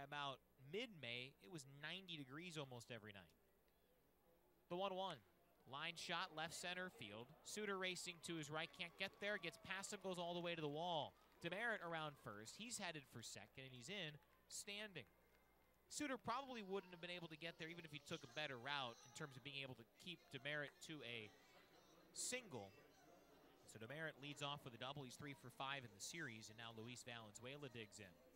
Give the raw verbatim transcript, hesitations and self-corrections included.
about mid-May, it was ninety degrees almost every night. The one one. Line shot, left center field. Suter racing to his right, can't get there. Gets past him, goes all the way to the wall. Demeritte around first. He's headed for second, and he's in, standing. Suter probably wouldn't have been able to get there even if he took a better route in terms of being able to keep Demeritte to a single. So Demeritte leads off with a double. He's three for five in the series, and now Luis Valenzuela digs in.